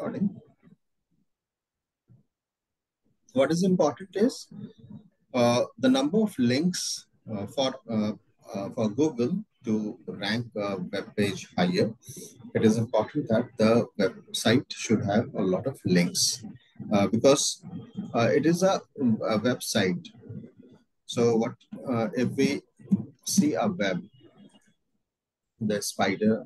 recording. What is important is the number of links for Google to rank a web page higher. It is important that the website should have a lot of links because it is a website. So what if we see a web, the spider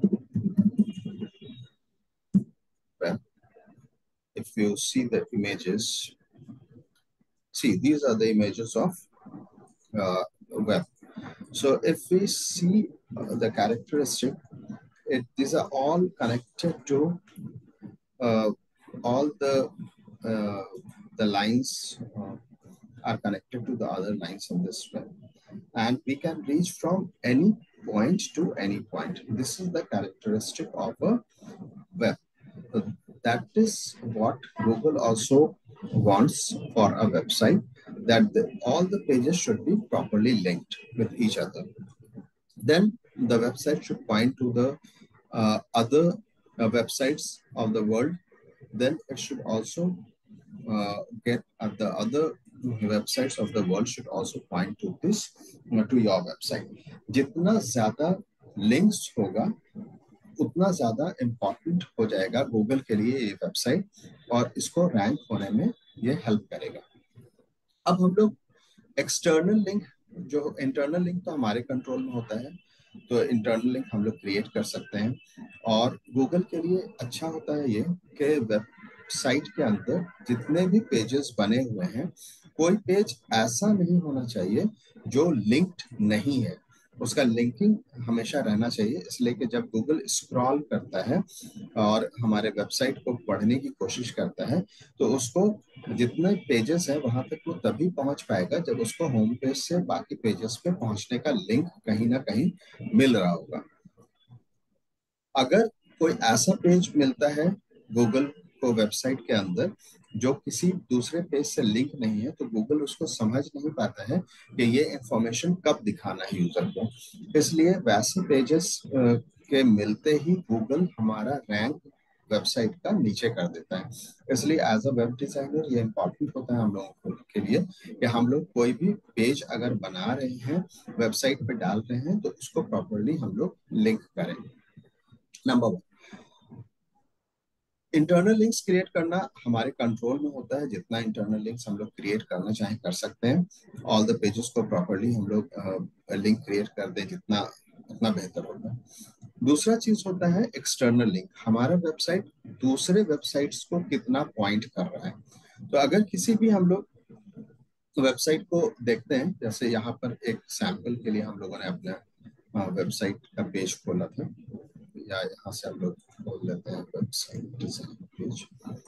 web, if you see the images, see these are the images of web. So if we see the characteristic, these are all connected to all the lines are connected to the other lines in this web, and we can reach from any point to any point. This is the characteristic of a web. That is what Google also wants for a website, that all the pages should be properly linked with each other. Then the website should point to the other websites of the world. Then it should also get the other websites of the world should also point to this to your website. जितना ज़्यादा links होगा उतना ज़्यादा important हो जाएगा Google के लिए ये वेबसाइट, और इसको रैंक होने में ये हेल्प करेगा. अब हम लोग एक्सटर्नल लिंक, जो इंटरनल लिंक तो हमारे कंट्रोल में होता है, तो इंटरनल लिंक हम लोग क्रिएट कर सकते हैं. और गूगल के लिए अच्छा होता है ये कि वेबसाइट के अंदर जितने भी पेजेस बने हुए हैं, कोई पेज ऐसा नहीं होना चाहिए जो लिंक्ड नहीं है. उसका लिंकिंग हमेशा रहना चाहिए, इसलिए कि जब गूगल स्क्रॉल करता है और हमारे वेबसाइट को पढ़ने की कोशिश करता है, तो उसको जितने पेजेस है वहां तक वो तभी पहुंच पाएगा जब उसको होम पेज से बाकी पेजेस पे पहुंचने का लिंक कहीं ना कहीं मिल रहा होगा. अगर कोई ऐसा पेज मिलता है गूगल को वेबसाइट के अंदर जो किसी दूसरे पेज से लिंक नहीं है, तो गूगल उसको समझ नहीं पाता है कि ये इंफॉर्मेशन कब दिखाना है यूजर को. इसलिए वैसे पेजेस के मिलते ही गूगल हमारा रैंक वेबसाइट का नीचे कर देता है. इसलिए एज अ वेब डिजाइनर ये इम्पोर्टेंट होता है हम लोगों के लिए कि हम लोग कोई भी पेज अगर बना रहे हैं, वेबसाइट पे डाल रहे हैं, तो उसको प्रॉपरली हम लोग लिंक करें. नंबर 1, इंटरनल लिंक्स क्रिएट करना हमारे कंट्रोल में होता है. जितना इंटरनल लिंक्स हम लोग क्रिएट करना चाहें कर सकते हैं. ऑल द पेजेस को प्रॉपरली हम लोग लिंक क्रिएट कर दें जितना उतना बेहतर होता है. दूसरा चीज होता है एक्सटर्नल लिंक. हमारा वेबसाइट दूसरे वेबसाइट्स को कितना पॉइंट कर रहा है. तो अगर किसी भी हम लोग वेबसाइट को देखते हैं, जैसे यहाँ पर एक सैंपल के लिए हम लोगों ने अपना वेबसाइट का पेज खोला था, या यहाँ से हम लोग खोल लेते हैं वेबसाइट डिजाइन पेज.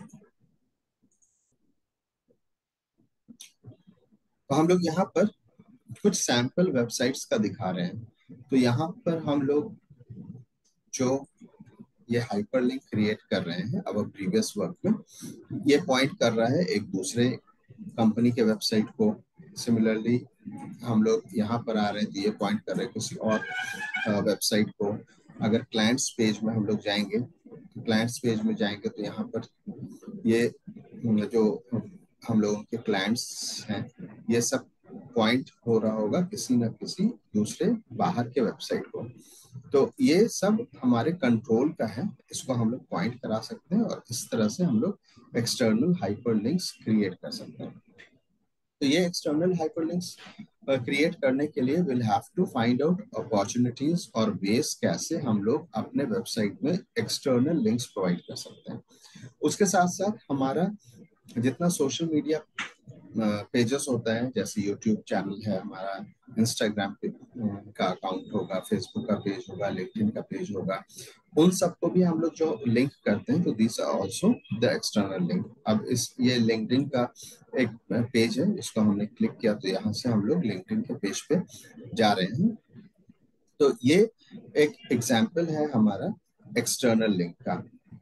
तो हम लोग यहाँ पर कुछ सैंपल वेबसाइट्स का दिखा रहे हैं. तो यहाँ पर हम लोग जो ये हाइपरलिंक क्रिएट कर रहे हैं अब प्रीवियस वर्क में, ये पॉइंट कर रहा है एक दूसरे कंपनी के वेबसाइट को. सिमिलरली हम लोग यहाँ पर आ रहे हैं तो ये पॉइंट कर रहे हैं किसी और वेबसाइट को. अगर क्लाइंट्स पेज में हम लोग जाएंगे, तो क्लाइंट्स पेज में जाएंगे तो यहाँ पर ये जो हम लोगों के क्लाइंट्स हैं, ये सब पॉइंट हो रहा होगा किसी न किसी दूसरे बाहर के वेबसाइट को. तो ये सब हमारे कंट्रोल का है, इसको हम लोग पॉइंट करा सकते हैं, और इस तरह से हम लोग एक्सटर्नल हाइपरलिंक्स क्रिएट कर सकते हैं. तो ये एक्सटर्नल हाइपरलिंक्स क्रिएट करने के लिए will have to find out opportunities और वेज कैसे हम लोग अपने वेबसाइट में एक्सटर्नल लिंक्स प्रोवाइड कर सकते हैं. उसके साथ साथ हमारा जितना सोशल मीडिया पेजेस होता है, जैसे यूट्यूब चैनल है हमारा, इंस्टाग्राम का अकाउंट होगा, फेसबुक का पेज होगा, लिंक्डइन का पेज होगा, उन सबको भी हम लोग जो लिंक करते हैं, तो this are also the external link. अब ये लिंक्डइन का एक पेज है, इसको हमने क्लिक किया तो यहाँ से हम लोग लिंक्डइन के पेज पे जा रहे हैं. तो ये एक एग्जाम्पल है हमारा एक्सटर्नल लिंक का.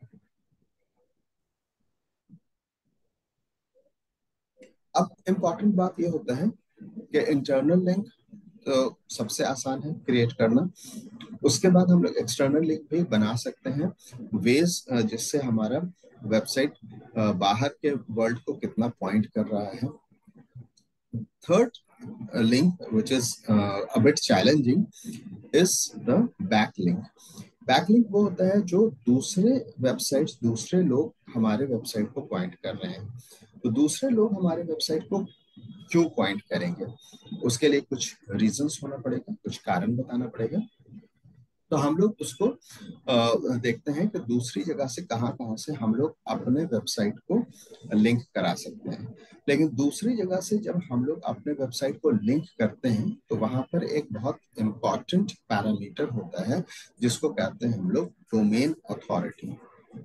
अब इम्पॉर्टेंट बात ये होता है कि इंटरनल लिंक तो सबसे आसान है क्रिएट करना. उसके बाद हम लोग एक्सटर्नल लिंक भी बना सकते हैं वेज जिससे हमारा वेबसाइट बाहर के वर्ल्ड को कितना पॉइंट कर रहा है। Third link which is a bit challenging is the backlink. Backlink वो होता है जो दूसरे वेबसाइट्स, दूसरे लोग हमारे वेबसाइट को पॉइंट कर रहे हैं। तो दूसरे लोग हमारे वेबसाइट को क्यों पॉइंट करेंगे, उसके लिए कुछ रीजंस होना पड़ेगा, कुछ कारण बताना पड़ेगा। तो हम लोग उसको देखते हैं कि दूसरी जगह से कहाँ से हम लोग अपने वेबसाइट को लिंक करा सकते हैं। लेकिन दूसरी जगह से जब हम लोग अपने वेबसाइट को लिंक करते हैं तो वहां पर एक बहुत इंपॉर्टेंट पैरामीटर होता है जिसको कहते हैं हम लोग domain authority.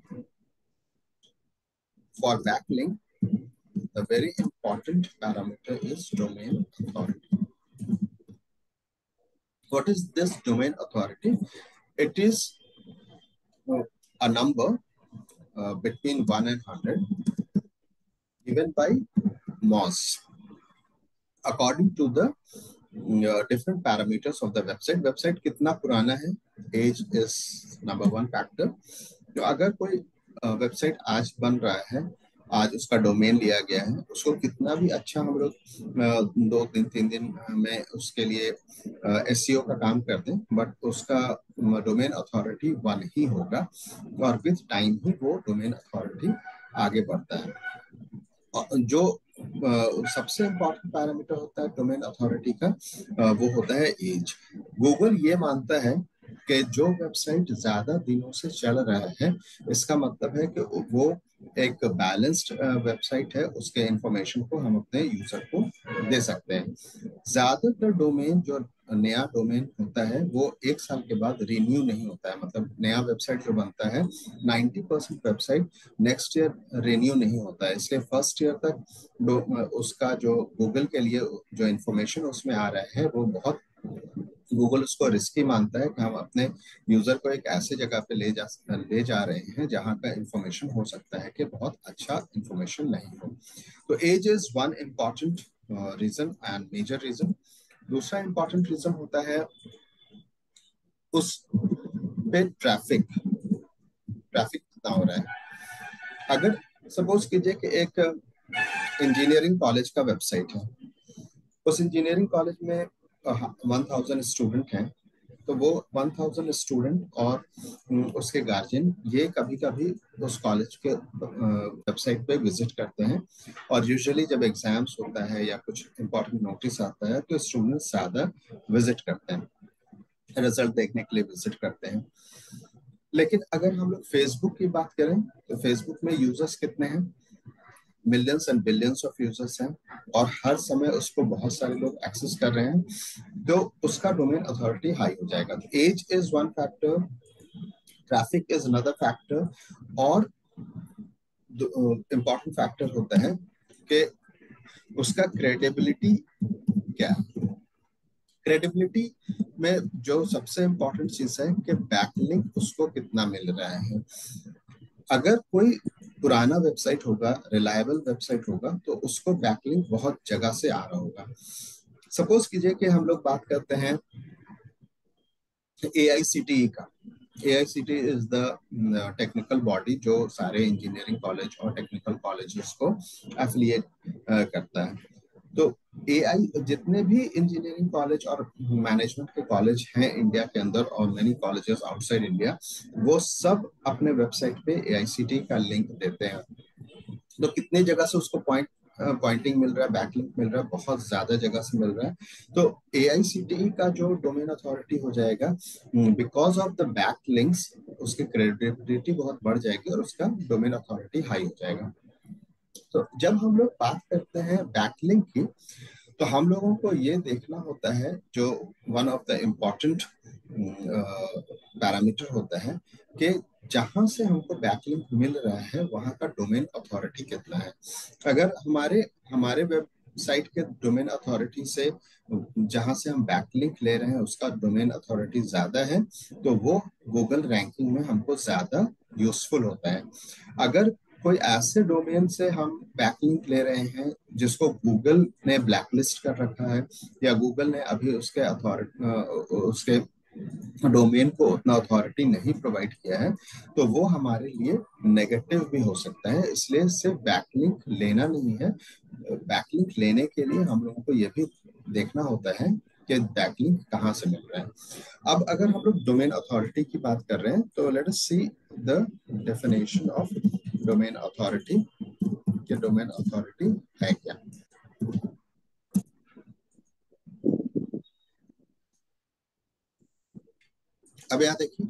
For backlink the very important parameter is domain authority. What is this domain authority? It is a number between 1 and 100 given by Moz according to the different parameters of the website. Website कितना पुराना है, age is number one factor. तो अगर कोई website आज बन रहा है, आज उसका डोमेन लिया गया है, उसको कितना भी अच्छा हम लोग 2-3 दिन में उसके लिए SEO का काम कर दें, बट उसका डोमेन अथॉरिटी 1 ही होगा और विद टाइम ही वो डोमेन अथॉरिटी आगे बढ़ता है। जो सबसे इम्पोर्टेंट पैरामीटर होता है डोमेन अथॉरिटी का, वो होता है एज। गूगल ये मानता है कि जो वेबसाइट ज्यादा दिनों से चल रहा है, इसका मतलब है कि वो एक बैलेंस्ड वेबसाइट है, उसके इंफॉर्मेशन को हम अपने यूजर को दे सकते हैं। ज्यादातर डोमेन जो नया डोमेन होता है वो 1 साल के बाद रिन्यू नहीं होता है। मतलब नया वेबसाइट जो बनता है 90% वेबसाइट नेक्स्ट ईयर रिन्यू नहीं होता है, इसलिए फर्स्ट ईयर तक उसका जो गूगल के लिए जो इंफॉर्मेशन उसमें आ रहा है वो बहुत, गूगल उसको रिस्की मानता है कि हम अपने यूजर को एक ऐसे जगह पे ले जा रहे हैं जहां का इंफॉर्मेशन हो सकता है कि बहुत अच्छा इंफॉर्मेशन नहीं हो। तो as is one important reason and major reason. दूसरा इम्पॉर्टेंट रीजन होता है उस पे ट्रैफिक कितना हो रहा है। अगर सपोज कीजिए कि एक इंजीनियरिंग कॉलेज का वेबसाइट है, उस इंजीनियरिंग कॉलेज में 1000 स्टूडेंट हैं, तो वो 1000 स्टूडेंट और उसके गार्जियन ये कभी कभी उस कॉलेज के वेबसाइट पे विजिट करते हैं, और यूजुअली जब एग्जाम्स होता है या कुछ इंपॉर्टेंट नोटिस आता है तो स्टूडेंट्स ज्यादा विजिट करते हैं, रिजल्ट देखने के लिए विजिट करते हैं। लेकिन अगर हम लोग फेसबुक की बात करें तो फेसबुक में यूजर्स कितने हैं, millions and billions of users हैं, और हर समय उसको बहुत सारे लोग एक्सेस कर रहे हैं, तो उसका डोमेन अथॉरिटी हाई हो जाएगा। तो as is one factor, traffic is another factor, और इम्पॉर्टेंट फैक्टर होता है कि उसका क्रेडिबिलिटी क्या है। क्रेडिबिलिटी में जो सबसे इम्पोर्टेंट चीज है कि बैकलिंक उसको कितना मिल रहा है। अगर कोई पुराना वेबसाइट होगा, रिलायबल वेबसाइट होगा, तो उसको बैकलिंक बहुत जगह से आ रहा होगा। सपोज कीजिए कि हम लोग बात करते हैं AICTE का। AICTE is the technical body जो सारे इंजीनियरिंग कॉलेज और टेक्निकल कॉलेजेस को एफिलिएट करता है। तो जितने भी इंजीनियरिंग कॉलेज और मैनेजमेंट के कॉलेज हैं इंडिया के अंदर और मेनी कॉलेजेस आउटसाइड इंडिया, वो सब अपने वेबसाइट पे AICTE का लिंक देते हैं। तो कितने जगह से उसको पॉइंटिंग मिल रहा है, बैकलिंक मिल रहा है, बहुत ज्यादा जगह से मिल रहा है। तो AICTE का जो डोमेन अथॉरिटी हो जाएगा, बिकॉज ऑफ द बैकलिंक्स उसकी क्रेडिबिलिटी बहुत बढ़ जाएगी और उसका डोमेन अथॉरिटी हाई हो जाएगा। तो जब हम लोग बात करते हैं बैकलिंक की, तो हम लोगों को ये देखना होता है, जो one of the important parameter होता है कि जहां से हमको बैकलिंक मिल रहा है वहां का डोमेन अथॉरिटी कितना है। अगर हमारे वेबसाइट के डोमेन अथॉरिटी से जहां से हम बैकलिंक ले रहे हैं उसका डोमेन अथॉरिटी ज्यादा है, तो वो गूगल रैंकिंग में हमको ज्यादा यूजफुल होता है। अगर कोई ऐसे डोमेन से हम बैकलिंक ले रहे हैं जिसको गूगल ने ब्लैकलिस्ट कर रखा है, या गूगल ने अभी उसके डोमेन को उतना अथॉरिटी नहीं प्रोवाइड किया है तो वो हमारे लिए नेगेटिव भी हो सकता है, इसलिए इससे बैकलिंक लेना नहीं है। बैकलिंक लेने के लिए हम लोगों को ये भी देखना होता है कि बैकलिंक कहाँ से मिल रहा है। अब अगर हम लोग डोमेन अथॉरिटी की बात कर रहे हैं तो let us see the definition of domain authority, कि डोमेन अथॉरिटी है क्या। अब यहाँ देखिए,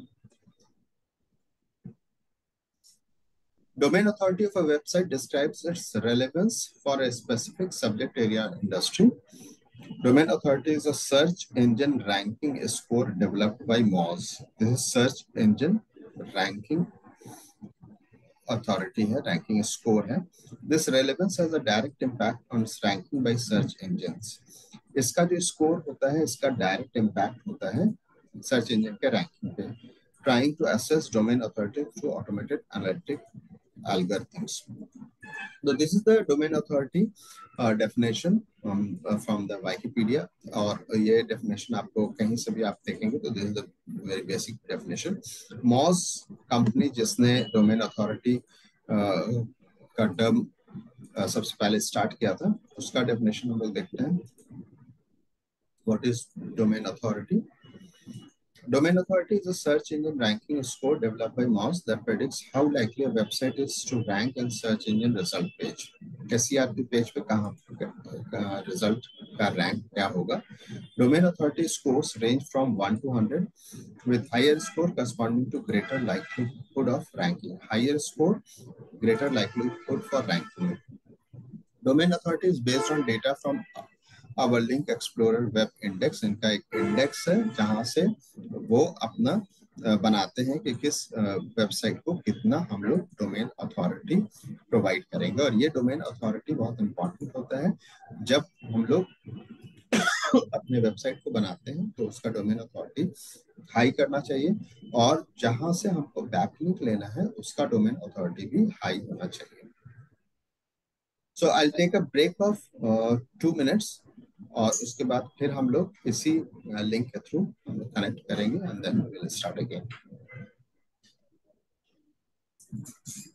domain authority of a website describes its relevance for a specific subject area industry. Domain authority is a search engine ranking score developed by Moz. This is search engine ranking authority है, ranking score है. This relevance has a direct impact on ranking by search engines. इसका जो score होता है इसका direct impact होता है search engine के रैंकिंग पे. Trying to assess domain authority through automated analytic algorithms. So this is the domain authority definition from the Wikipedia. और ये definition आपको कहीं से भी आप देखेंगे तो this is the very basic definition. Moz company जिसने domain authority का टर्म सबसे पहले स्टार्ट किया था, उसका definition हम लोग देखते हैं. What is domain authority? Domain authority is a search engine ranking score developed by Moz that predicts how likely a website is to rank in search engine result page. SERP page पे कहाँ result का rank क्या होगा. Domain authority scores range from 1 to 100 with higher score corresponding to greater likelihood of ranking. Higher score, greater likelihood for ranking. Domain authority is based on data from our link explorer web index. इनका एक index है जहां से वो अपना बनाते हैं कि किस वेबसाइट को कितना हम लोग डोमेन अथॉरिटी प्रोवाइड करेंगे. और ये डोमेन अथॉरिटी बहुत इंपॉर्टेंट होता है जब हम लोग अपने वेबसाइट को बनाते हैं तो उसका डोमेन अथॉरिटी हाई करना चाहिए, और जहां से हमको बैकलिंक लेना है उसका डोमेन अथॉरिटी भी हाई होना चाहिए. So I'll take a break of 2 minutes और उसके बाद फिर हम लोग इसी लिंक के थ्रू हम लोग कनेक्ट करेंगे and then we will start again.